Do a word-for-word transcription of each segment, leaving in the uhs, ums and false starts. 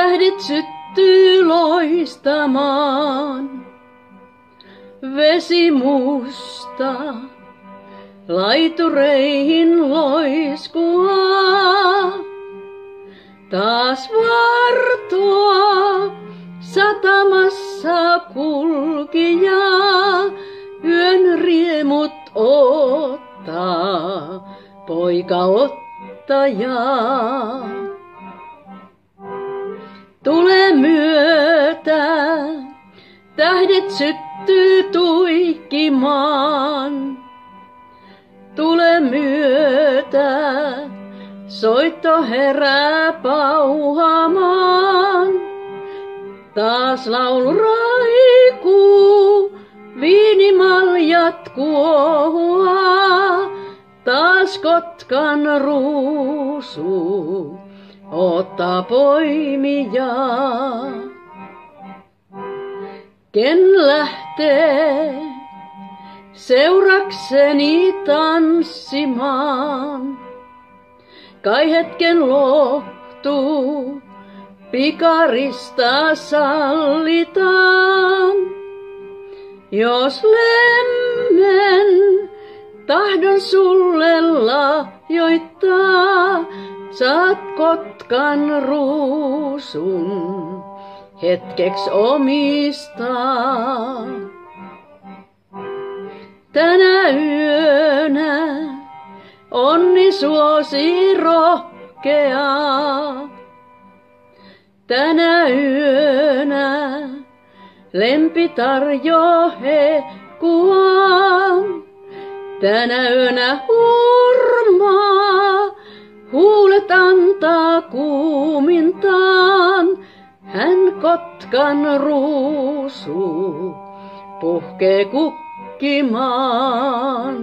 tähdet syttyy loistamaan. Vesi musta laitureihin loiskuaa. Taas vartoa satamassa kulkija, yön riemut ottaa, poika ottajaa. Tule myötä, tähdet syttyy tuikkimaan. Tule myötä, soitto herää pauhamaan. Taas laulu raikuu, viinimaljat kuohuaa. Taas Kotkan ruusu ottaa poimijaa. Ken lähtee seurakseni tanssimaan? Kai hetken lohtuu, pikarista sallitaan. Jos lemmen tahdon sulle lahjoittaa, saat Kotkan ruusun hetkeks omistaa. Tänä yönä onni suosi rohkeaa. Tänä yönä lempi tarjoaa hehkua. Tänä yönä hurmaa huulet antaa kuumintaan. Hän Kotkan ruusu puhkee kukkimaan.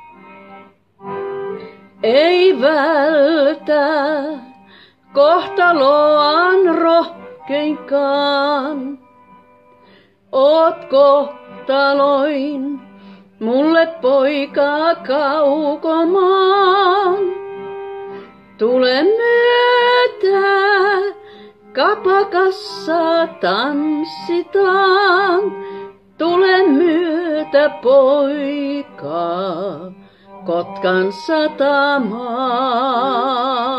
Ei vältä kohtaloaan rohkeinkaan. Oot kohtaloin mulle poika kaukomaan. Tule myötä, kapakassa tanssitaan. Tule myötä poika, Kotkan satamaan.